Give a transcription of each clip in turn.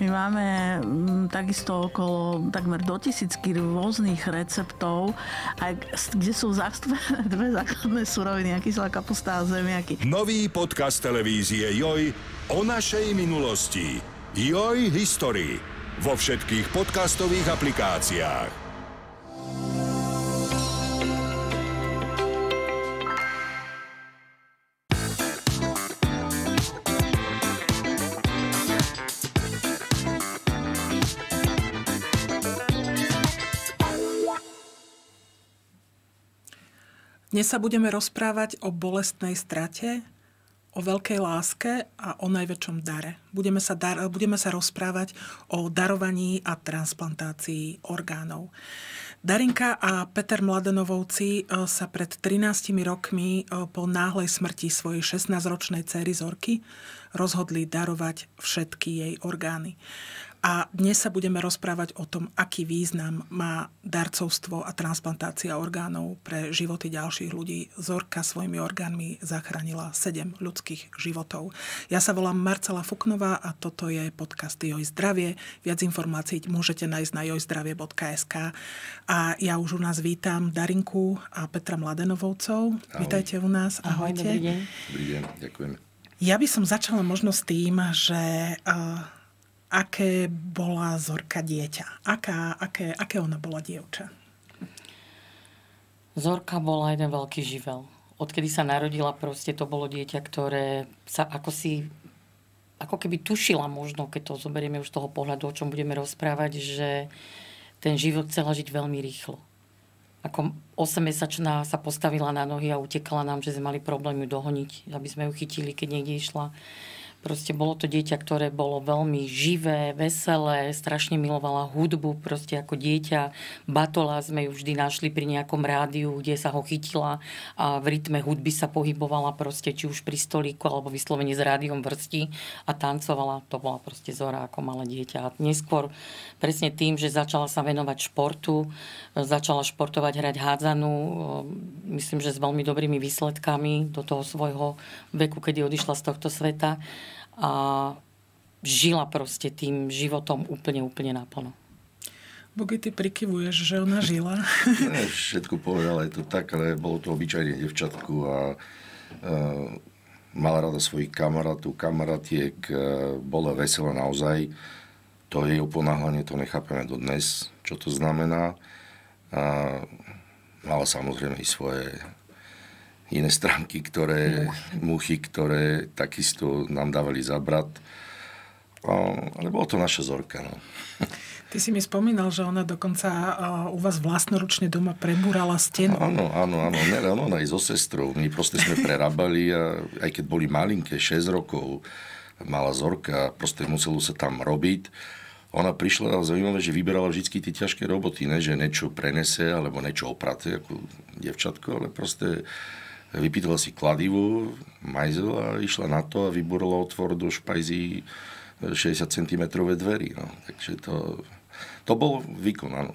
my máme takisto okolo takmer do 1000 rôznych receptov, kde sú zastúpené dve základné suroviny, kyselá kapusta a zemiaky. Nový podcast televízie Joj o našej minulosti. Joj History vo všetkých podcastových aplikáciách. Dnes sa budeme rozprávať o bolestnej strate, o veľkej láske a o najväčšom dare. Budeme sa rozprávať o darovaní a transplantácii orgánov. Darinka a Peter Mladenovovci sa pred 13 rokmi po náhlej smrti svojej 16-ročnej dcery Zorky rozhodli darovať všetky jej orgány. A dnes sa budeme rozprávať o tom, aký význam má darcovstvo a transplantácia orgánov pre životy ďalších ľudí. Zorka svojimi orgánmi zachránila 7 ľudských životov. Ja sa volám Marcela Fuknová a toto je podcast Joj zdravie. Viac informácií môžete nájsť na jojzdravie.sk. A ja už u nás vítam Darinku a Petra Mladenovovcov. Ahoj. Vítajte u nás. Ahojte. Dobrý deň. Dobrý deň, ďakujem. Ja by som začala možno s tým, že aké bola Zorka dieťa? Aké ona bola dievča? Zorka bola jeden veľký živel. Odkedy sa narodila, proste to bolo dieťa, ktoré sa ako keby tušila možno, keď to zoberieme už z toho pohľadu, o čom budeme rozprávať, že ten život chcela žiť veľmi rýchlo. Ako 8-mesačná sa postavila na nohy a utekala nám, že sme mali problém ju dohoniť, aby sme ju chytili, keď niekde išla. Proste bolo to dieťa, ktoré bolo veľmi živé, veselé, strašne milovala hudbu, proste ako dieťa. Batola sme ju vždy našli pri nejakom rádiu, kde sa ho chytila a v rytme hudby sa pohybovala proste, či už pri stolíku, alebo vyslovene s rádiom vrsti a tancovala. To bola proste Zora ako malé dieťa. A neskôr presne tým, že začala sa venovať športu, začala športovať, hrať hádzanú, myslím, že s veľmi dobrými výsledkami do toho svojho veku, kedy odišla z tohto sveta. A žila proste tým životom úplne naplno. Bogy, ty prikyvuješ, že ona žila. Ne, všetko povedala, je to tak, ale bolo to obyčajne devčatku a mala rada svojich kamaratiek, bola veselá naozaj. To jej uponáhľanie, to nechápeme dodnes, čo to znamená. A mala samozrejme i svoje iné stránky, muchy, ktoré takisto nám dávali zabrat. Ale bolo to naša Zorka. No. Ty si mi spomínal, že ona dokonca u vás vlastnoručne doma prebúrala stenu. Áno. Ona aj so sestrou. My proste sme prerábali a aj keď boli malinké, 6 rokov, malá Zorka, proste muselo sa tam robiť. Ona prišla a zaujímavé, že vyberala vždy tie ťažké roboty, ne? Že niečo prenese alebo niečo oprate, ako dievčatko, ale proste vypýtala si kladivu, majzel a išla na to a vybúrala otvor do špajzy 60 cm dverí. No. Takže to bol výkon, áno.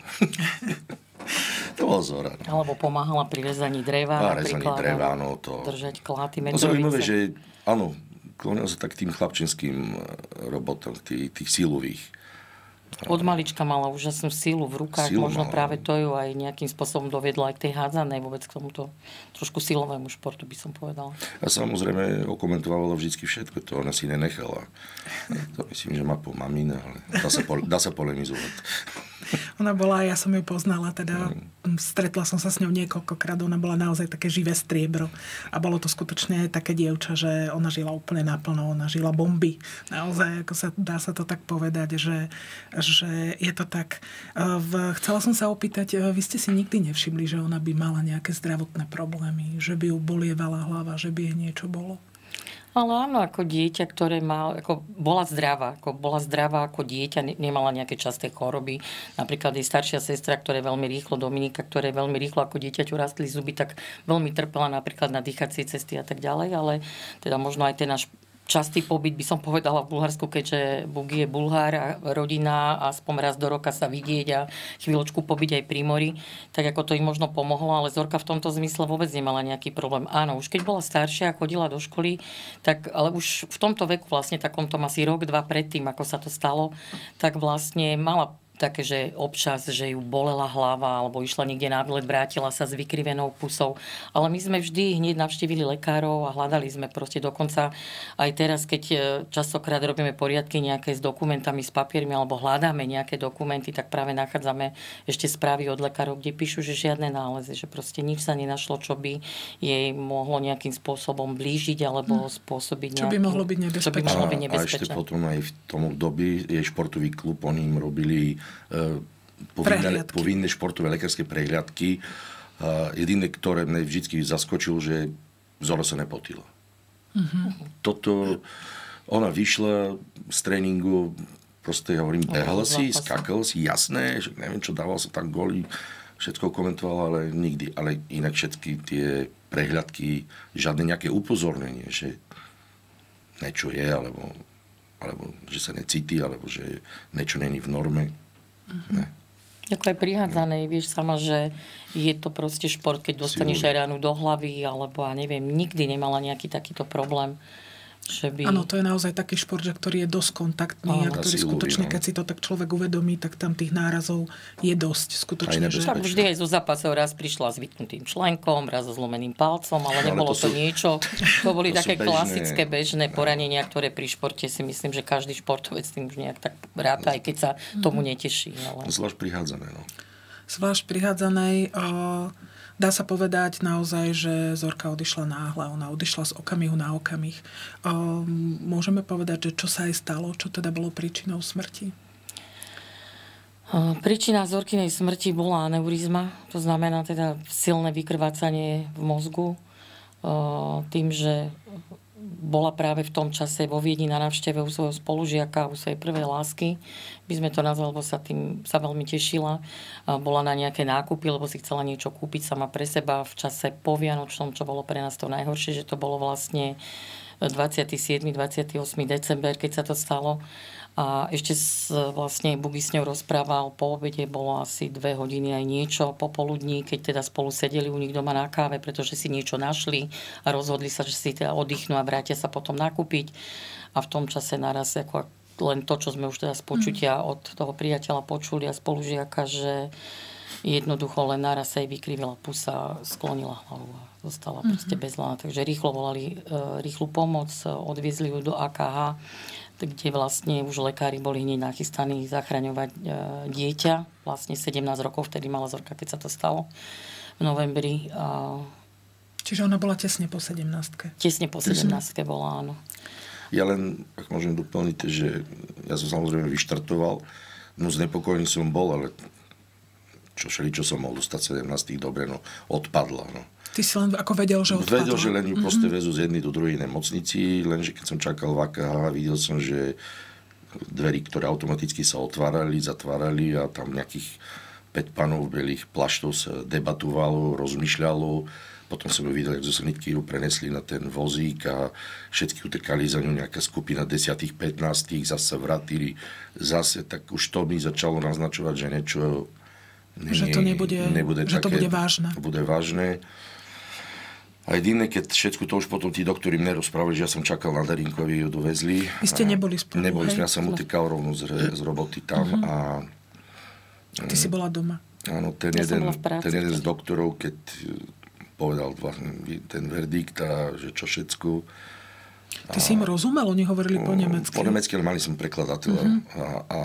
To bola Zora. No. Alebo pomáhala pri rezaní dreva. Držať kláty, metrovice. Zaujímavé, že áno, klonila sa tak tým chlapčenským robotom, tých silových. Od malička mala úžasnú sílu v rukách, možno práve to ju aj nejakým spôsobom doviedlo aj k tej hádzanej, vôbec k tomuto trošku silovému športu, by som povedala. A samozrejme okomentovala vždy všetko, to ona si nenechala. To myslím, že má po mamine, ale dá sa polemizovať. Ona bola, ja som ju poznala, teda stretla som sa s ňou niekoľkokrát, ona bola naozaj také živé striebro. A bolo to skutočne také dievča, že ona žila úplne naplno, ona žila bomby. Naozaj, dá sa to tak povedať, že je to tak. Chcela som sa opýtať, vy ste si nikdy nevšimli, že ona by mala nejaké zdravotné problémy, že by ju bolievala hlava, že by jej niečo bolo? Ale áno, ako dieťa, ktoré bola zdravá ako dieťa, nemala nejaké časté choroby. Napríklad jej staršia sestra, ktorá je veľmi rýchlo, Dominika, ktoré veľmi rýchlo ako dieťaťu rastli zuby, tak veľmi trpela napríklad na dýchacie cesty a tak ďalej, ale teda možno aj ten náš častý pobyt, by som povedala, v Bulharsku, keďže Bugy je Bulhár a rodina a aspoň raz do roka sa vidieť a chvíľočku pobyť aj pri mori, tak ako to im možno pomohlo, ale Zorka v tomto zmysle vôbec nemala nejaký problém. Áno, už keď bola staršia a chodila do školy, tak ale už v tomto veku, vlastne takomto asi rok, dva predtým, ako sa to stalo, tak vlastne mala také, že občas, že ju bolela hlava alebo išla niekde na výlet, vrátila sa s vykrivenou pusou. Ale my sme vždy hneď navštívili lekárov a hľadali sme proste dokonca aj teraz, keď častokrát robíme poriadky nejaké s dokumentami, s papiermi alebo hľadáme nejaké dokumenty, tak práve nachádzame ešte správy od lekárov, kde píšu, že žiadne nálezy, že proste nič sa nenašlo, čo by jej mohlo nejakým spôsobom blížiť alebo spôsobiť čo by mohlo byť nebezpečné. A ešte potom aj v tom období jej športový klub, oni im robili povinné športové lekárske prehliadky. Jediné, ktoré mne vždy zaskočilo, že Zora sa nepotila. Toto, ona vyšla z tréningu, proste ja hovorím, behala si, skakal si, jasné, že neviem čo, dával sa tam góly, všetko komentoval, ale nikdy. Ale inak všetky tie prehliadky, žiadne nejaké upozornenie, že niečo je, alebo že sa necíti, alebo že niečo není v norme. Ne. Ako aj prihádzané, vieš sama, že je to proste šport, keď dostaneš aj ránu do hlavy, alebo ja neviem, nikdy nemala nejaký takýto problém. Áno, to je naozaj taký šport, ktorý je dosť kontaktný a ktorý skutočne, keď si to tak človek uvedomí, tak tam tých nárazov je dosť skutočne. Tak vždy aj zo zápasov raz prišla s vytknutým členkom, raz so zlomeným palcom, ale nebolo to niečo. To boli také klasické bežné poranenia, ktoré pri športe si myslím, že každý športovec tým už nejak tak ráta, aj keď sa tomu neteší. Ale... Zvlášť prihádzané, no. Zvlášť prihádzanej... Dá sa povedať naozaj, že Zorka odišla náhle. Ona odišla z okamihu na okamih. Môžeme povedať, že čo sa jej stalo? Čo teda bolo príčinou smrti? Príčina Zorkinej smrti bola aneurizma. To znamená teda silné vykrvácanie v mozgu. Tým, že bola práve v tom čase vo Viedni na návšteve u svojho spolužiaka, u svojej prvej lásky. By sme to nazvali, lebo sa tým sa veľmi tešila. Bola na nejaké nákupy, lebo si chcela niečo kúpiť sama pre seba v čase povianočnom, čo bolo pre nás to najhoršie, že to bolo vlastne 27. 28. december, keď sa to stalo. A ešte vlastne Bugy s ňou rozprával, po obede bolo asi 2 hodiny aj niečo, popoludní, keď teda spolu sedeli u nich doma na káve, pretože si niečo našli a rozhodli sa, že si teda oddychnú a vrátia sa potom nakúpiť. A v tom čase naraz ako len to, čo sme už teda z počutia od toho priateľa počuli a spolužiaka, že jednoducho len naraz sa jej vykrivila pusa, sklonila hlavu a zostala proste bez hlava. Takže rýchlo volali rýchlu pomoc, odviezli ju do AKH, kde vlastne už lekári boli hneď nachystaní zachraňovať dieťa. Vlastne 17 rokov, vtedy mala Zorka, keď sa to stalo v novembri. Čiže ona bola tesne po 17. Tesne po 17. bola, áno. Ja len, ak môžem doplniť, že ja som samozrejme vyštartoval, no znepokojený som bol, ale čo som mohol dostať 17. dobre, no odpadla, no. Ty si len ako vedel, že odpadla. Vedel, že len ju proste vezú z jednej do druhej nemocnici, lenže keď som čakal v AKH, videl som, že dverí, ktoré automaticky sa otvárali, zatvárali a tam nejakých 5 panov v belých plaštov sa debatovalo, rozmýšľalo. Potom som ju videl, jak zo sanitky ju prenesli na ten vozík a všetky utekali za ňu nejaká skupina 10-15, zase vrátili. Zase tak už to mi začalo naznačovať, že niečo že to nebude že také, to bude vážne. Bude vážne. A jediné, keď všetko to už potom tí doktori mne rozprávali, že ja som čakal na Darinku, aby ju dovezli. Vy ste neboli spolu, Neboli sme, ja som utekal rovno z roboty tam. A ty si bola doma. Áno, ten jeden z doktorov, keď povedal ten verdikt a že čo všetko. Ty si im rozumel? Oni hovorili po nemecky. Po nemecky, ale mali som prekladateľa. A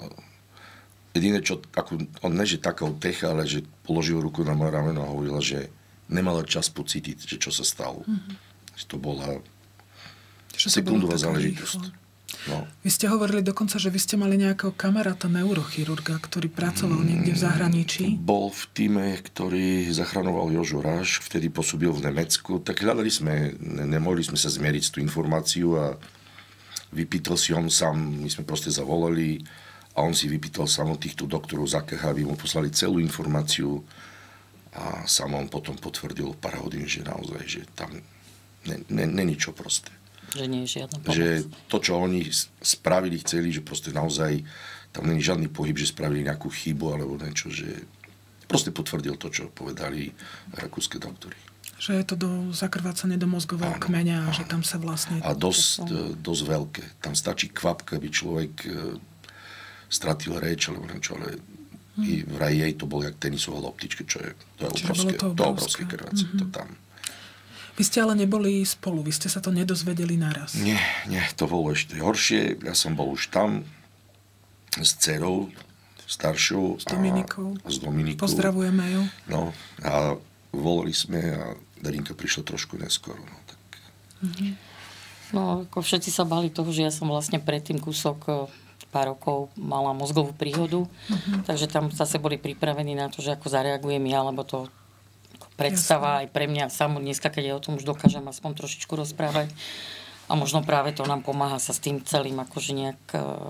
jediné, čo, on neže takou techa, ale že položil ruku na moje rameno a hovorila, že nemala čas pocítiť, že čo sa stalo. Že to bola sekundová záležitosť. No. Vy ste hovorili dokonca, že vy ste mali nejakého kamaráta neurochirurga, ktorý pracoval niekde v zahraničí. Bol v týme, ktorý zachraňoval Jožo Ráš, vtedy pôsobil v Nemecku. Tak hľadali sme, nemohli sme sa zmieriť s tú informáciu a vypýtal si on sám, my sme proste zavolali a on si vypýtal sám od týchto doktorov z AKH, aby mu poslali celú informáciu a sám on potom potvrdil pár hodín, že naozaj, že tam není čo proste. Že nie je žiadna pomoc. Že to, čo oni spravili, chceli, že proste naozaj tam není žiadny pohyb, že spravili nejakú chybu alebo niečo, že proste potvrdil to, čo povedali rakúske doktory. Že je to zakrvácanie do mozgového kmeňa a že tam sa vlastne... A dosť veľké. Tam stačí kvapka, aby človek stratil reč alebo niečo, ale vraj jej to bol jak tenisová loptička, čo je obrovské krvácanie. To tam. Vy ste ale neboli spolu, vy ste sa to nedozvedeli naraz. Nie, to bolo ešte horšie. Ja som bol už tam s dcerou, staršou. S Dominikou. Pozdravujeme ju. No, a volali sme a Darinka prišla trošku neskoro. No, tak. No, ako všetci sa báli toho, že ja som vlastne predtým kúsok pár rokov mala mozgovú príhodu, takže tam zase boli pripravení na to, že ako zareagujem ja, lebo to predstava aj pre mňa samú dneska, keď ja o tom už dokážem aspoň trošičku rozprávať. A možno práve to nám pomáha sa s tým celým akože nejak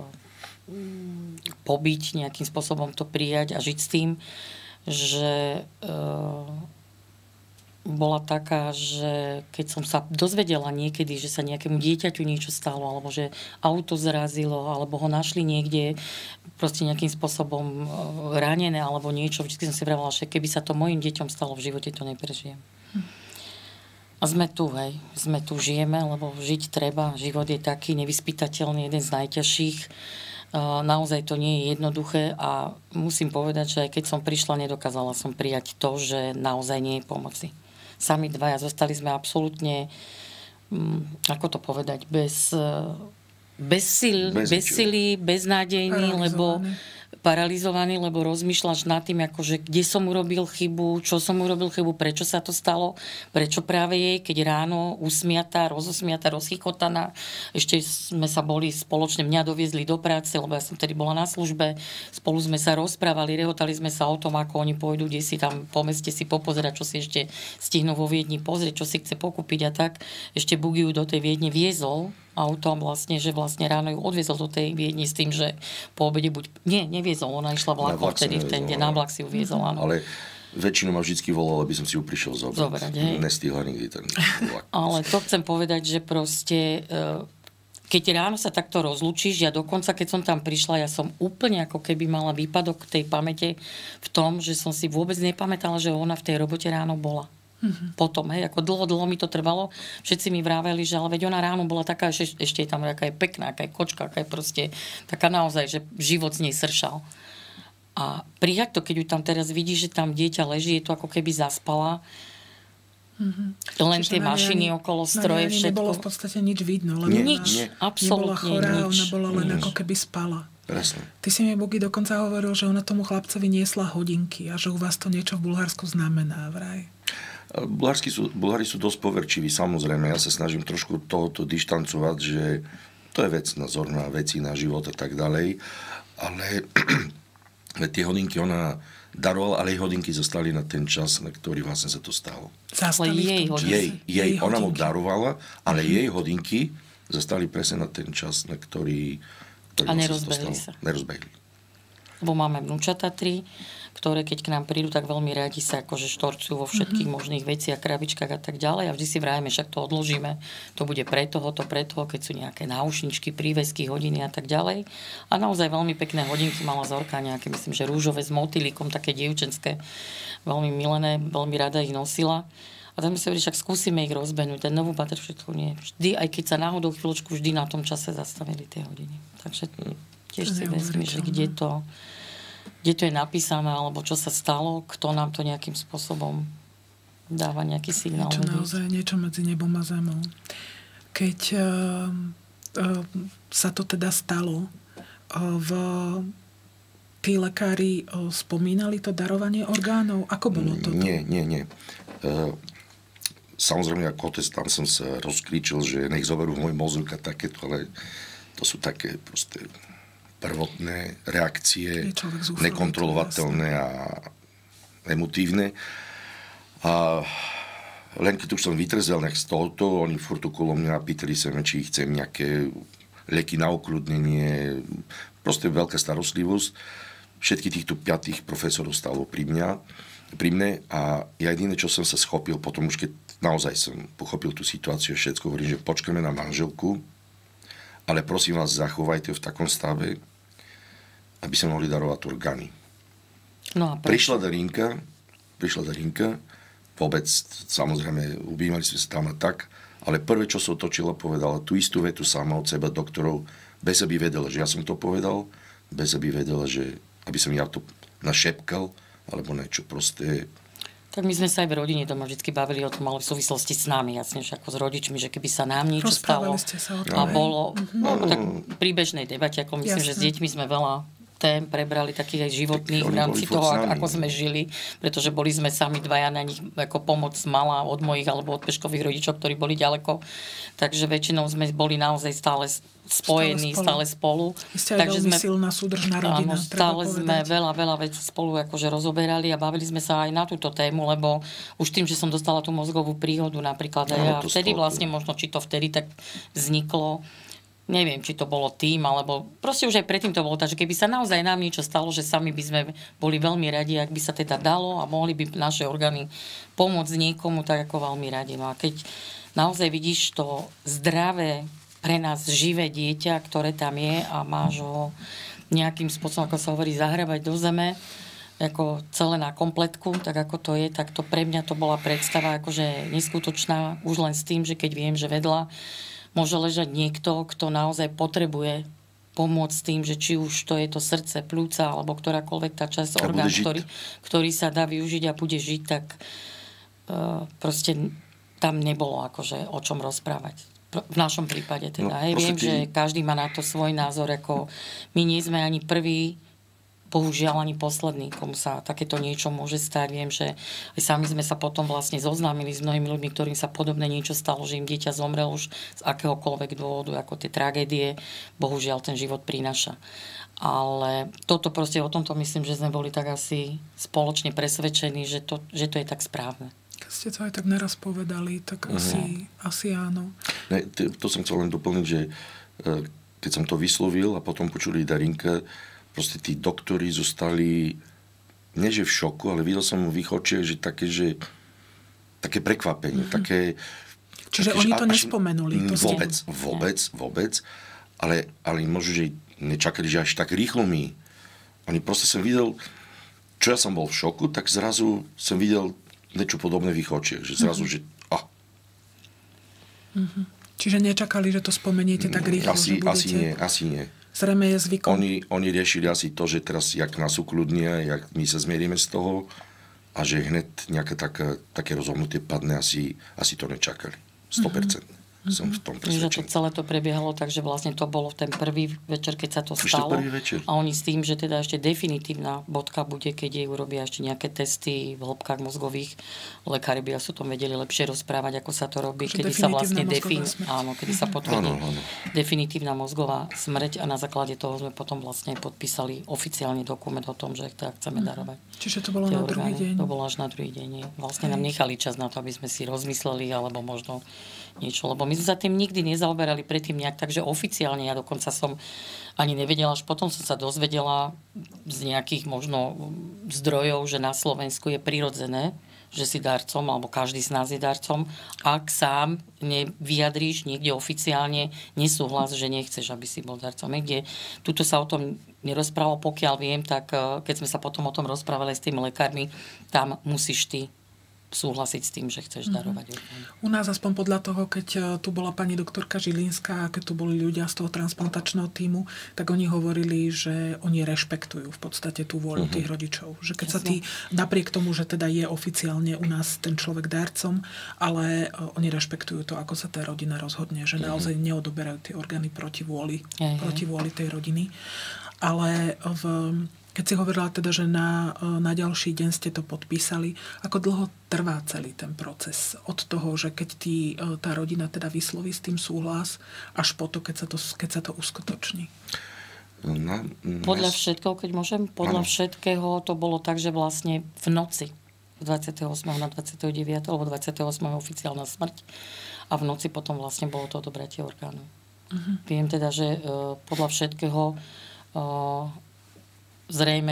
pobyť, nejakým spôsobom to prijať a žiť s tým, že bola taká, že keď som sa dozvedela niekedy, že sa nejakému dieťaťu niečo stalo, alebo že auto zrazilo, alebo ho našli niekde proste nejakým spôsobom ranené, alebo niečo, vždy som si vravela, že keby sa to mojim deťom stalo v živote, to neprežijem. A sme tu, sme tu, žijeme, lebo žiť treba, život je taký nevyspytateľný, jeden z najťažších. Naozaj to nie je jednoduché a musím povedať, že aj keď som prišla, nedokázala som prijať to, že naozaj nie je pomoci. Sami dvaja zostali sme absolútne, ako to povedať, bez sily, beznádejní, lebo paralizovaný, lebo rozmýšľaš nad tým, akože kde som urobil chybu, čo som urobil chybu, prečo sa to stalo, prečo práve jej, keď ráno usmiatá, rozchychotaná, ešte sme sa boli spoločne, mňa doviezli do práce, lebo ja som tedy bola na službe, spolu sme sa rozprávali, rehotali sme sa o tom, ako oni pôjdu, kde si tam po meste si popozerať, čo si ešte stihnú vo Viedni pozrieť, čo si chce pokúpiť a tak. Ešte Bugiu do tej Viedne viezol autom vlastne, že vlastne ráno ju odviezol do tej Viedne s tým, že po obede neviezol, ona išla vlakom vtedy v ten deň, na vlak si ju viezol, áno. Ale väčšinu ma vždycky volal, aby som si ju prišiel zobrať. Nestihla nikdy ten vlak. Ale to chcem povedať, že proste keď ráno sa takto rozlúčiš, ja dokonca, keď som tam prišla, ja som úplne ako keby mala výpadok tej pamäte v tom, že som si vôbec nepamätala, že ona v tej robote ráno bola. Potom, ako dlho mi to trvalo. Všetci mi vraveli, že ale veď ona ráno bola taká, že ešte je tam aká je pekná, aká je kočka, aká je proste taká naozaj, že život z nej sršal. A prijať to, keď ju tam teraz vidíš, že tam dieťa leží, je to ako keby zaspala. Len čiže tie mašiny okolo, stroje, všetko. Nebolo v podstate nič vidno. Lebo nič, absolútne nebola chorá, nič. Ona bola len ako keby spala. Presne. Ty si mi, Bogi, dokonca hovoril, že ona tomu chlapcovi niesla hodinky a že u vás to niečo v Bulharsku znamená, vraj. Bulhári sú dosť poverčiví, samozrejme. Ja sa snažím trošku tohoto dištancovať, že to je vec nazorná, veci na život a tak ďalej. Ale tie hodinky ona darovala, ale jej hodinky zostali na ten čas, na ktorý vlastne sa to stalo. Jej ona mu darovala, ale jej hodinky zostali presne na ten čas, na ktorý a nerozbehli sa. Nerozbehli. Lebo máme vnúčata 3, ktoré keď k nám prídu, tak veľmi rádi sa akože štorcujú vo všetkých možných veciach, krabičkách a tak ďalej. A vždy si vrajeme, však to odložíme. To bude pre toho, keď sú nejaké náušničky, prívesky, hodiny a tak ďalej. A naozaj veľmi pekné hodinky mala Zorka, nejaké, myslím, že rúžové s motýlikom, také dievčenské, veľmi milené, veľmi rada ich nosila. A tam si hovorí, však skúsime ich rozbehnúť. Ten novú bater všetko nie. Vždy, aj keď sa náhodou chvíľočku, vždy na tom čase zastavili tie hodiny. Takže tiež si vezmeš, že kde to je napísané, alebo čo sa stalo, kto nám to nejakým spôsobom dáva nejaký signál. Naozaj niečo medzi nebom a zemou. Keď sa to teda stalo, tí lekári spomínali to darovanie orgánov? Ako bolo to? Nie. Samozrejme, ako otec, tam som sa rozkričil, že nech zoberú môj mozog a takéto, ale to sú také proste prvotné reakcie, nekontrolovateľné a emotívne. A len keď už som vytrzel z tohoto, oni furt okolo mňa pýtali sa, či chcem nejaké lieky na ukľudnenie, proste veľká starostlivosť. Všetky týchto 5 profesorov stalo pri mne a ja jediné, čo som sa schopil, potom už keď naozaj som pochopil tú situáciu, všetko hovorím, že počkáme na manželku, ale prosím vás, zachovajte v takom stave, aby sme mohli darovať orgány. No a Prišla Darinka, vôbec, samozrejme, ubývali sme sa tam a tak, ale prvé, čo sa otočila, povedala tú istú vetu sama od seba doktorov, bez aby vedela, že ja som to povedal, bez aby vedela, že aby som ja to našepkal, alebo niečo proste. Tak my sme sa aj v rodine doma vždy bavili o tom, ale v súvislosti s nami, jasne, ako s rodičmi, že keby sa nám niečo stalo ste sa o tom, a bolo tak pri bežnej debate, ako myslím, že s deťmi sme veľa tém prebrali takých aj životných v rámci toho, ako sme žili, pretože boli sme sami dvaja na nich, ako pomoc mala od mojich alebo od Peškových rodičov, ktorí boli ďaleko. Takže väčšinou sme boli naozaj stále spojení, stále spolu. Ste aj veľmi silná súdržná rodina. Áno, stále sme veľa vecí spolu akože rozoberali a bavili sme sa aj na túto tému, lebo už tým, že som dostala tú mozgovú príhodu napríklad a vtedy vlastne možno, či to vtedy tak vzniklo, neviem, či to bolo tým, alebo proste už aj predtým to bolo tak, že keby sa naozaj nám niečo stalo, že sami by sme boli veľmi radi, ak by sa teda dalo a mohli by naše orgány pomôcť niekomu, tak ako veľmi radi. No a keď naozaj vidíš to zdravé, pre nás živé dieťa, ktoré tam je a máš ho nejakým spôsobom, ako sa hovorí, zahrabať do zeme, ako celé na kompletku, tak ako to je, tak to pre mňa to bola predstava akože neskutočná, už len s tým, že keď viem, že vedľa môže ležať niekto, kto naozaj potrebuje pomôcť tým, že či už to je to srdce, pľúca, alebo ktorákoľvek tá časť orgán, ktorý sa dá využiť a bude žiť, tak proste tam nebolo akože o čom rozprávať. V našom prípade teda. No, viem, že každý má na to svoj názor, ako my nie sme ani prví, bohužiaľ ani posledný, komu sa takéto niečo môže stať. Viem, že aj sami sme sa potom vlastne zoznámili s mnohými ľuďmi, ktorým sa podobné niečo stalo, že im dieťa zomrel už z akéhokoľvek dôvodu, ako tie tragédie, bohužiaľ ten život prináša. Ale toto proste, o tomto myslím, že sme boli tak asi spoločne presvedčení, že to je tak správne. Keď ste to aj tak naraz povedali, tak asi áno. Ne, to som chcel len doplniť, že keď som to vyslovil a potom počuli Darinka, proste tí doktori zostali, nie že v šoku, ale videl som v ich očiach, že také prekvapenie, také. Čiže oni to nespomenuli. Vôbec. Ale možno, že nečakali, že až tak rýchlo mi. Oni proste som videl, čo ja som bol v šoku, tak zrazu som videl niečo podobné v ich očiach. Že zrazu, že Čiže nečakali, že to spomeniete tak rýchlo, že budete. Asi nie. Zrejme je zvykom. Oni riešili asi to, že teraz jak nás ukludnia, jak my sa zmierime z toho a že hneď nejaké také rozhodnutie padne, asi to nečakali. 100%. Som v tom presvedčený. Že to celé to prebiehalo, takže vlastne to bolo ten prvý večer, keď sa to stalo. A oni s tým, že teda ešte definitívna bodka bude, keď jej urobia ešte nejaké testy v hĺbkach mozgových. Lekári by asi o tom vedeli lepšie rozprávať, ako sa to robí, kedy sa vlastne kedy sa potvrdí definitívna mozgová smrť a na základe toho sme potom vlastne podpísali oficiálny dokument o tom, že teda chceme darovať. Čiže to bolo na druhý deň? To bolo až na druhý deň. Vlastne nám nechali čas na to, aby sme si rozmysleli, alebo možno niečo, lebo my sme sa tým nikdy nezaoberali predtým nejak, takže oficiálne ja dokonca som ani nevedela, až potom som sa dozvedela z nejakých možno zdrojov, že na Slovensku je prirodzené, že si darcom, alebo každý z nás je darcom, ak sám nevyjadríš niekde oficiálne nesúhlas, že nechceš, aby si bol darcom. Niekde, tuto sa o tom nerozprávalo, pokiaľ viem, tak keď sme sa potom o tom rozprávali s tými lekármi, tam musíš ty súhlasiť s tým, že chceš darovať orgány. U nás aspoň podľa toho, keď tu bola pani doktorka Žilinská a keď tu boli ľudia z toho transplantačného tímu, tak oni hovorili, že oni rešpektujú v podstate tú vôľu tých rodičov. Že keď sa napriek tomu, že teda je oficiálne u nás ten človek darcom, ale oni rešpektujú to, ako sa tá rodina rozhodne, že naozaj neodoberajú tie orgány proti vôli tej rodiny. Ale keď si hovorila teda, že na ďalší deň ste to podpísali, ako dlho trvá celý ten proces? Od toho, že keď tá rodina teda vysloví s tým súhlas, až po to, keď sa to uskutoční? Podľa všetkého, keď môžem, všetkého to bolo tak, že vlastne v noci 28. na 29. alebo 28. oficiálna smrť a v noci potom vlastne bolo to odobratie orgánu. Viem teda, že podľa všetkého zrejme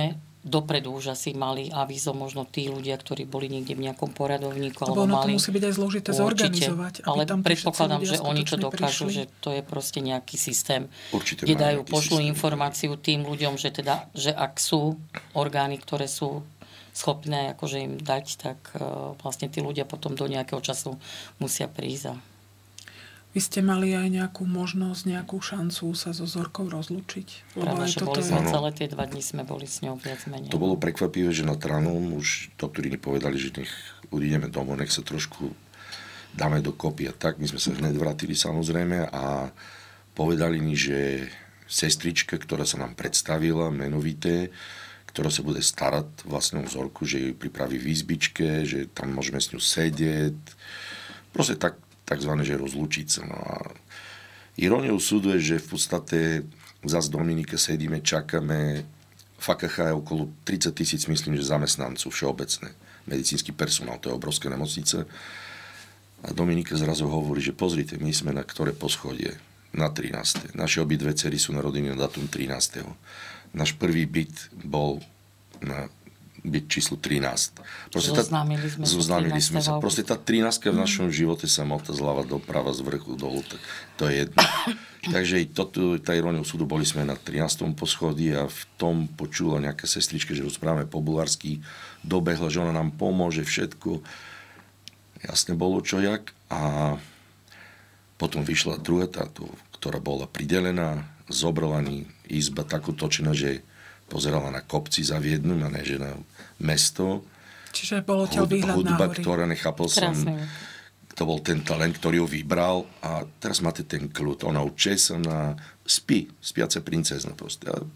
dopredu už asi mali avízo možno tí ľudia, ktorí boli niekde v nejakom poradovníku. Alebo ono mali... to musí byť aj zložité zorganizovať. Ale predpokladám, že oni to dokážu, že to je proste nejaký systém, Určite kde pošlú systém. informáciu tým ľuďom, že ak sú orgány, ktoré sú schopné akože im dať, tak vlastne tí ľudia potom do nejakého času musia prísť. Vy ste mali aj nejakú možnosť, nejakú šancu sa so Zorkou rozlúčiť? Práve, že boli sme celé tie 2 dni sme boli s ňou viac menej. To bolo prekvapivé, že nad ránom už doktori mi povedali, že nech odídeme domov, nech sa trošku dáme dokopy a tak. My sme sa hneď vrátili samozrejme a povedali mi, že sestrička, ktorá sa nám predstavila, menovité, ktorá sa bude starať vlastne o Zorku, že ju pripraví v izbičke, že tam môžeme s ňou sedieť. Proste takzvané, že rozlúčiť sa. No a iróniou súdu je, že v podstate zase v Dominike sedíme, čakáme. FKH je okolo 30 000, myslím, že zamestnancov všeobecné. Medicínsky personál, to je obrovské nemocnice. A Dominika zrazu hovorí, že pozrite, my sme na ktoré poschodie? Na 13. Naše obidve dcery sú narodené na datum 13. Náš prvý byt bol na byť číslo 13. Zoznámili sme sa. Proste tá 13 v našom živote sa mota zľava doprava, z vrchu dolu. To je jedno. Takže tá iróniou súdu, boli sme na 13. poschodí a v tom počula nejaká sestrička, že rozprávame po bulharsky, dobehla, že ona nám pomôže, všetko. Jasne bolo čo jak. A potom vyšla druhá táto, ktorá bola pridelená, zobrala ni izba tak utočená, že pozerala na kopci za Viednu, a ne, že na mesto. Čiže bolo ťa výhľad na hudba, hory. ktorá nechápal som. To bol ten talent, ktorý ho vybral a teraz máte ten kľud. Ona učesaná, spiaca princezna proste. A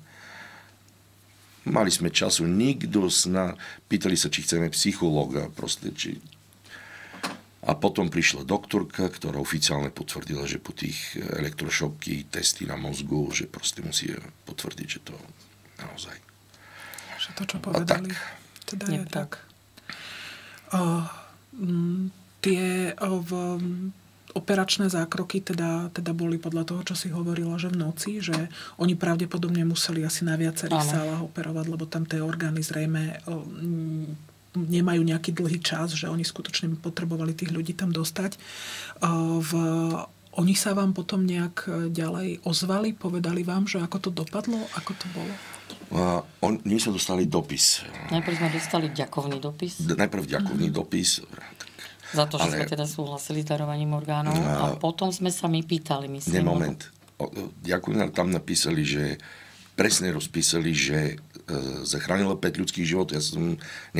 mali sme času, pýtali sa, či chceme psychológa proste, A potom prišla doktorka, ktorá oficiálne potvrdila, že po tých elektrošoky, testy na mozgu, že proste musí potvrdiť, že to naozaj. Že to, čo povedali, teda je tak. Tie operačné zákroky teda boli podľa toho, čo si hovorila, že v noci, že oni pravdepodobne museli asi na viacerých sálach operovať, lebo tam tie orgány zrejme nemajú nejaký dlhý čas, že oni skutočne potrebovali tých ľudí tam dostať. Oni sa vám potom nejak ďalej ozvali, povedali vám, že ako to dopadlo, ako to bolo? My sme dostali dopis. Najprv sme dostali ďakovný dopis. Najprv ďakovný dopis. Za to, že sme teda súhlasili s darovaním orgánov. A potom sme sa my pýtali, myslím. Moment. Ďakujem, tam napísali, že presne rozpísali, že zachránilo 5 ľudských životov. Ja som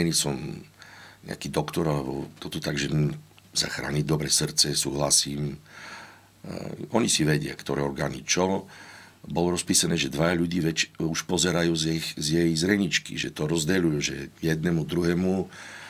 nejaký doktor, alebo toto tak, že zachrániť dobre srdce, súhlasím. Oni si vedia, ktoré orgány čo. Bolo rozpísané, že 2 ľudí už pozerajú z jej zreničky, že to rozdeľujú, že jednému, druhému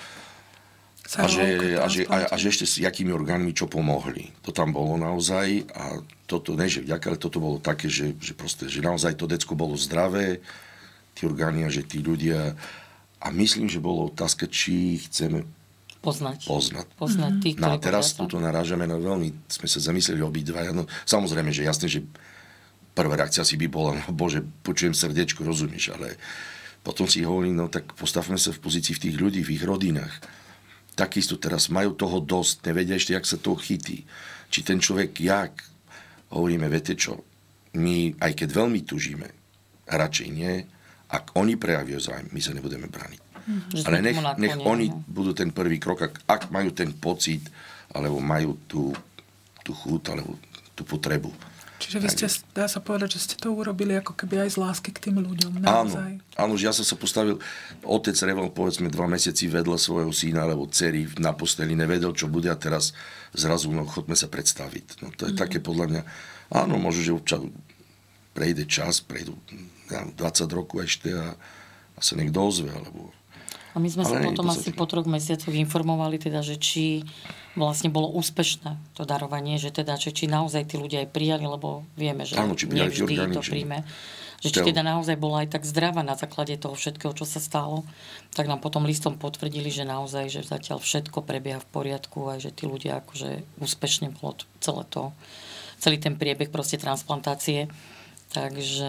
a že ešte s jakými orgánmi čo pomohli. To tam bolo naozaj a toto, ne že vďaka, ale toto bolo také, že naozaj to decko bolo zdravé, tí orgány a že tí ľudia a myslím, že bolo otázka, či chceme poznať tých, ktorí teraz tuto narážame na veľmi, sme sa zamysleli obidvaja. No, samozrejme, že jasné, že prvá reakcia si by bola, no bože, počujem srdiečko, rozumieš, ale potom si hovorím, no tak postavme sa v pozícii v tých ľudí, v ich rodinách. Takisto teraz majú toho dosť, nevedia ešte, jak sa toho chytí. Či ten človek, jak, hovoríme, viete čo, my, aj keď veľmi tužíme, radšej nie, ak oni prejavia záujem, my sa nebudeme brániť. Ale nech oni budú ten prvý krok, ak majú ten pocit, alebo majú tú chuť, alebo tú potrebu. Čiže vy ste, dá sa povedať, že ste to urobili ako keby aj z lásky k tým ľuďom. Naozaj. Áno, že ja som sa postavil, otec reval povedzme 2 mesiaci vedľa svojho syna alebo dcery na posteli, nevedel, čo bude a teraz zrazu, no chodme sa predstaviť. No to je také podľa mňa, áno, možno, že občas prejde čas, prejdú 20 rokov ešte a sa niekto ozve, alebo... A my sme sa potom asi po 3 mesiacoch informovali, teda, že či vlastne bolo úspešné to darovanie, že teda, či naozaj tí ľudia aj prijali, lebo vieme, že nevždy to príjme. Že či teda naozaj bola aj tak zdravá na základe toho všetkého, čo sa stalo, tak nám potom listom potvrdili, že naozaj, že zatiaľ všetko prebieha v poriadku a že tí ľudia akože úspešne bolo celý ten priebeh proste transplantácie. Takže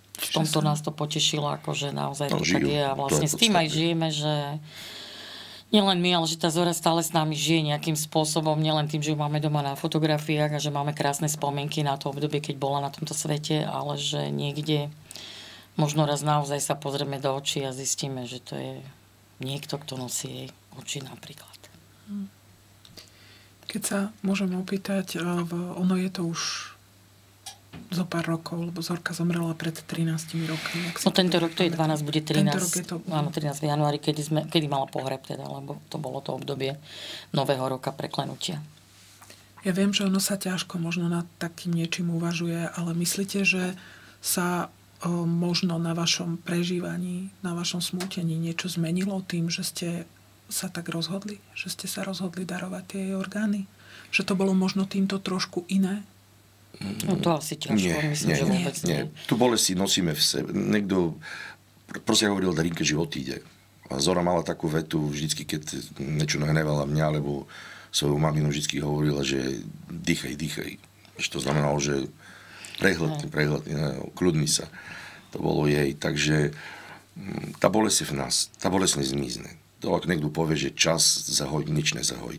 v tomto nás to potešilo, akože naozaj to tak je a vlastne s tým aj žijeme, že nielen my, ale že tá Zora stále s nami žije nejakým spôsobom, nielen tým, že ju máme doma na fotografiách a že máme krásne spomienky na to obdobie, keď bola na tomto svete, ale že niekde možno raz naozaj sa pozrieme do očí a zistíme, že to je niekto, kto nosí jej oči napríklad. Keď sa môžem opýtať, ono je to už zo pár rokov, lebo Zorka zomrela pred 13 rokmi. No tento rok to je 12, bude 13. Tento rok je to... Áno, 13 v januári, kedy mala pohreb teda, lebo to bolo to obdobie nového roka preklenutia. Ja viem, že ono sa ťažko možno nad takým niečím uvažuje, ale myslíte, že sa možno na vašom prežívaní, na vašom smútení niečo zmenilo tým, že ste sa tak rozhodli? Že ste sa rozhodli darovať tie jej orgány? Že to bolo možno týmto trošku iné? No to asi ťažko, myslím, že vôbec nie. Tu bolesti nosíme v sebe. Niekto proste hovoril Darinke, že odíde. A Zora mala takú vetu vždycky, keď niečo nahnevala mňa, alebo svoju maminu vždycky hovorila, že dýchaj. Že to znamenalo, že prehľadni, kľudni sa. To bolo jej. Takže tá bolesť je v nás. Tá bolesť nezmizne. To, ak niekto povie, že čas zahoď, nič nezahoď.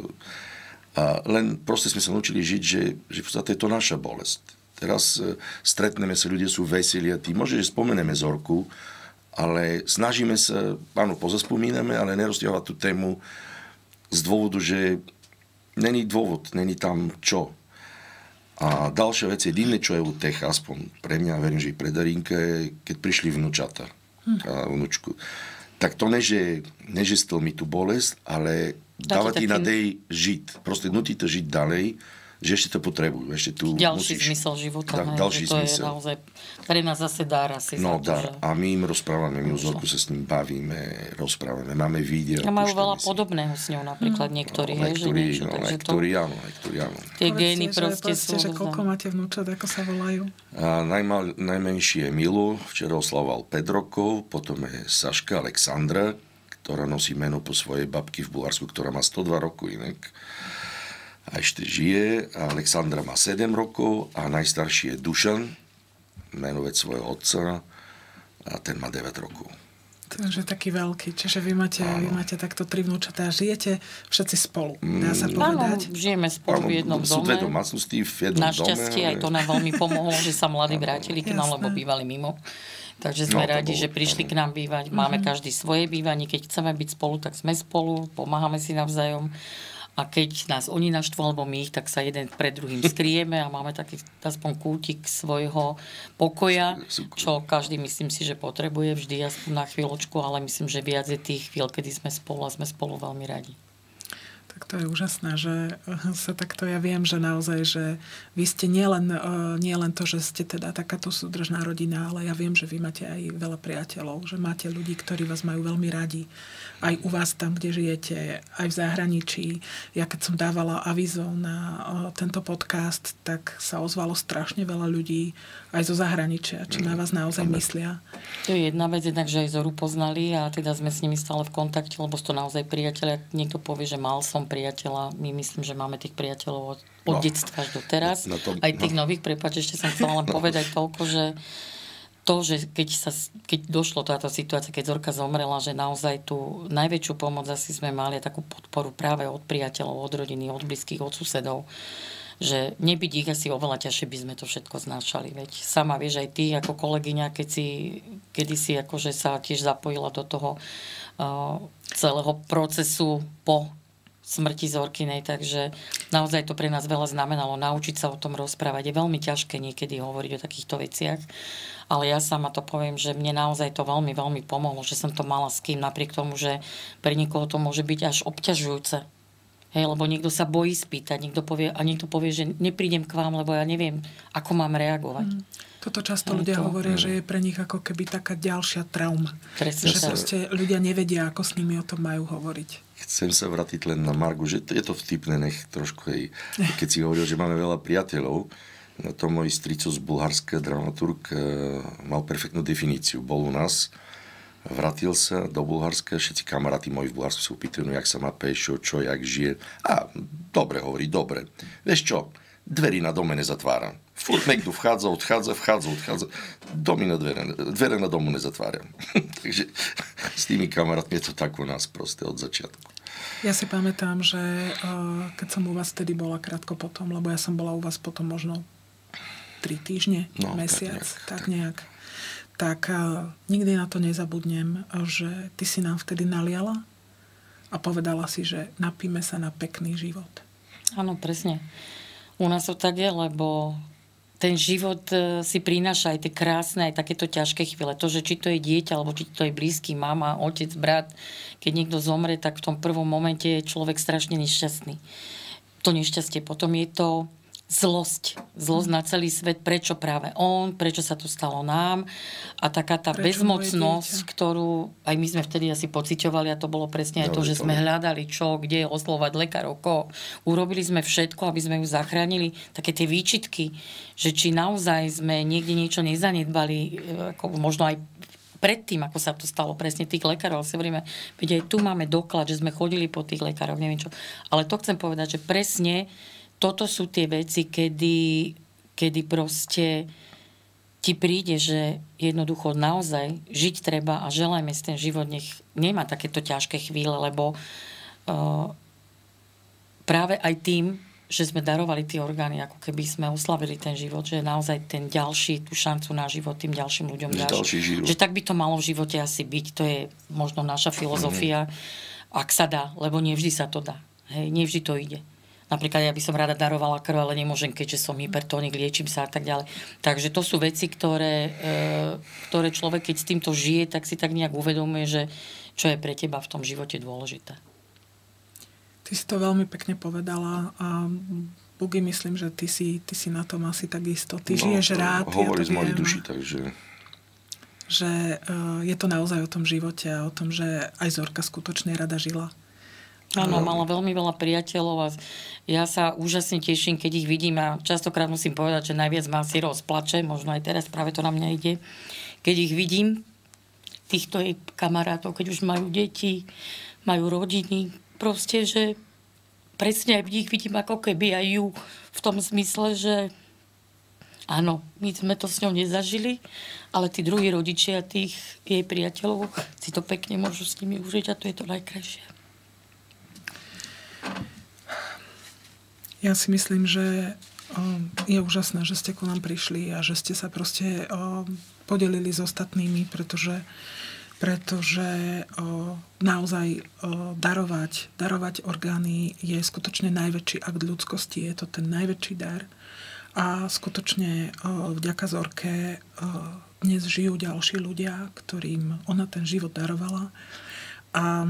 A len proste sme sa naučili žiť, že v podstate je to naša bolesť. Teraz stretneme sa, ľudia sú veselí a tí, môže, že spomeneme Zorku, ale snažíme sa, áno, pozaspomíname, ale nerozťahovať tú tému z dôvodu, že není dôvod, není tam čo. A ďalšia vec je divné, čo je u tech, aspoň pre mňa, verím, že i pre Darínke, keď prišli vnúčata a vnúčku. Tak to neže stlmi tú bolesť, ale dáva ti nádej žiť. Proste nutí to žiť ďalej, že ešte to potrebujú. Ešte tu ďalší zmysel života. Ďalší to zmysel. Je naozaj pre nás zase dar asi. No dar. A my im rozprávame, my u Zorku sa s ním bavíme, rozprávame, máme videa. A majú veľa podobného s ňou, napríklad niektorí. Niektorí áno. Tie gény proste sú. Že koľko máte vnúčat, ako sa volajú? Najmenší je Milo, včera oslavoval 5 rokov, potom je Saška Alexandra, ktorá nosí meno po svojej babky v Bulharsku, ktorá má 102 rokov inak. A ešte žije. Alexandra má 7 rokov a najstarší je Dušan, menovec svojho otca, a ten má 9 rokov. Takže taký veľký. Čiže vy máte takto 3 vnúčatá. Žijete všetci spolu, dá sa povedať? Áno, žijeme spolu v jednom dome. Sú dve domácnosti v jednom dome. Našťastie aj to nám veľmi pomohlo, že sa mladí vrátili k nám, lebo bývali mimo. Takže sme radi, že prišli k nám bývať. Máme každý svoje bývanie. Keď chceme byť spolu, tak sme spolu. Pomáhame si navzájom. A keď nás oni naštvú, alebo my ich, tak sa jeden pred druhým skrieme a máme taký aspoň kútik svojho pokoja, čo každý, myslím si, že potrebuje vždy aspoň na chvíľočku, ale myslím, že viac je tých chvíľ, kedy sme spolu a sme spolu veľmi radi. Tak to je úžasné, že sa takto, ja viem, že naozaj, že vy ste nielen to, že ste teda takáto súdržná rodina, ale ja viem, že vy máte aj veľa priateľov, že máte ľudí, ktorí vás majú veľmi radi. Aj u vás tam, kde žijete, aj v zahraničí. Ja keď som dávala avízo na tento podcast, tak sa ozvalo strašne veľa ľudí aj zo zahraničia, či na vás naozaj myslia. To je jedna vec, jednak, že aj Zoru poznali a teda sme s nimi stále v kontakte, lebo sú to naozaj priatelia. Niekto povie, že mal som priateľa. My myslím, že máme tých priateľov od detstva až do teraz. Aj tých nových, prepáč, ešte som chcela len povedať toľko, že to, že keď došlo táto situácia, keď Zorka zomrela, že naozaj tú najväčšiu pomoc asi sme mali takú podporu práve od priateľov, od rodiny, od blízkych, od susedov. Že nebyť ich asi oveľa ťažšie by sme to všetko znášali. Veď sama vieš aj ty ako kolegyňa, kedy si akože sa tiež zapojila do toho celého procesu po smrti Zorkinej, takže naozaj to pre nás veľa znamenalo naučiť sa o tom rozprávať. Je veľmi ťažké niekedy hovoriť o takýchto veciach, ale ja sama to poviem, že mne naozaj to veľmi, veľmi pomohlo, že som to mala s kým, napriek tomu, že pre niekoho to môže byť až obťažujúce. Hej, lebo niekto sa bojí spýtať, niekto povie, že neprídem k vám, lebo ja neviem, ako mám reagovať. Toto často ľudia hovoria, že je pre nich ako keby taká ďalšia trauma. Presne, že proste ľudia nevedia, ako s nimi o tom majú hovoriť. Chcem sa vrátiť len na Margu, že je to vtipné, nech trošku aj, keď si hovoril, že máme veľa priateľov, no to môj strico z Bulharska, dramaturg, mal perfektnú definíciu. Bol u nás, vrátil sa do Bulharska, všetci kamaráti moji v Bulharsku sa upýtajú, jak sa má Pešo, čo, jak žije. A dobre, hovorí, dobre. Vieš čo, dverí na dome nezatváram. Furt niekto vchádza, odchádza. Domy na dvere na domu nezatváram. Takže s tými kamarátmi je to tak u nás proste od začiatku. Ja si pamätám, že keď som u vás vtedy bola krátko potom, lebo ja som bola u vás potom možno 3 týždne, mesiac, tak nejak. Tak nikdy na to nezabudnem, že ty si nám vtedy naliala a povedala si, že napíme sa na pekný život. Áno, presne. U nás to tak je, lebo ten život si prináša aj tie krásne, aj takéto ťažké chvíle. To, že či to je dieťa, alebo či to je blízky, mama, otec, brat, keď niekto zomre, tak v tom prvom momente je človek strašne nešťastný. To nešťastie. Potom je to zlosť na celý svet, prečo práve on, prečo sa to stalo nám a taká tá bezmocnosť, ktorú aj my sme vtedy asi pociťovali a to bolo presne aj to, že sme hľadali čo, kde oslovať lekárov, koho. Urobili sme všetko, aby sme ju zachránili. Také tie výčitky, že či naozaj sme niekde niečo nezanedbali, ako možno aj predtým, ako sa to stalo presne tých lekárov, ale si hovoríme, veď aj tu máme doklad, že sme chodili po tých lekároch, neviem čo. Ale to chcem povedať, že presne toto sú tie veci, kedy proste ti príde, že jednoducho naozaj žiť treba a želajme si ten život, nech nemá takéto ťažké chvíle, lebo práve aj tým, že sme darovali tie orgány, ako keby sme oslavili ten život, že naozaj ten ďalší, tú šancu na život tým ďalším ľuďom dáš. Že tak by to malo v živote asi byť. To je možno naša filozofia, ak sa dá, lebo nevždy sa to dá. Hej, nevždy to ide. Napríklad ja by som rada darovala krv, ale nemôžem, keďže som hypertónik, liečím sa a tak ďalej. Takže to sú veci, ktoré človek, keď s týmto žije, tak si tak nejak uvedomuje, že čo je pre teba v tom živote dôležité. Ty si to veľmi pekne povedala a Bugi, myslím, že ty si na tom asi takisto. Ty žiješ rád. Hovorí z mojej duši, takže... Že je to naozaj o tom živote a o tom, že aj Zorka skutočne rada žila. Áno, mala veľmi veľa priateľov a ja sa úžasne teším, keď ich vidím a častokrát musím povedať, že najviac ma si rozplače, možno aj teraz práve to na mňa ide, keď ich vidím, týchto jej kamarátov, keď už majú deti, majú rodiny, proste, že presne aj ich vidím ako keby aj ju v tom zmysle, že áno, my sme to s ňou nezažili, ale tí druhí rodičia tých jej priateľov si to pekne môžu s nimi užiť a to je to najkrajšie. Ja si myslím, že je úžasné, že ste ku nám prišli a že ste sa proste podelili s ostatnými, pretože naozaj darovať orgány je skutočne najväčší akt ľudskosti. Je to ten najväčší dar. A skutočne vďaka Zorke dnes žijú ďalší ľudia, ktorým ona ten život darovala. A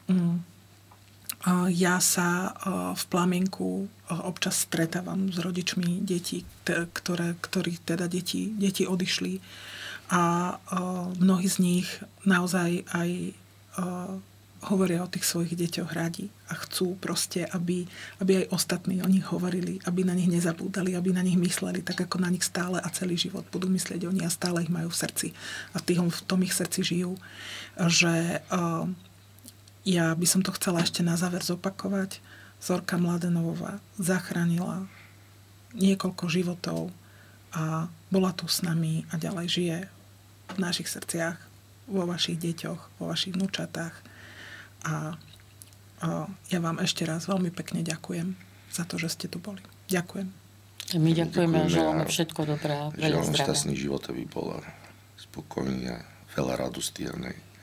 ja sa v Plamienku občas stretávam s rodičmi detí, ktorých teda deti odišli. A mnohí z nich naozaj aj hovoria o tých svojich deťoch radi a chcú proste, aby aj ostatní o nich hovorili, aby na nich nezabúdali, aby na nich mysleli, tak ako na nich stále a celý život budú myslieť oni a stále ich majú v srdci. A v tom ich srdci žijú. Že ja by som to chcela ešte na záver zopakovať. Zorka Mladenovová zachránila niekoľko životov a bola tu s nami a ďalej žije v našich srdciach, vo vašich deťoch, vo vašich vnúčatách. A ja vám ešte raz veľmi pekne ďakujem za to, že ste tu boli. Ďakujem. My ďakujeme a želáme všetko dobré a veľa zdravia. Šťastný život, aby bola spokojný a veľa radosti a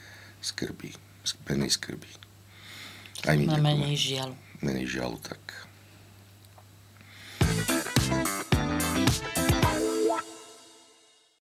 skrby. Menej skrby. Aj my menej žiaľu. Menej žiaľu, tak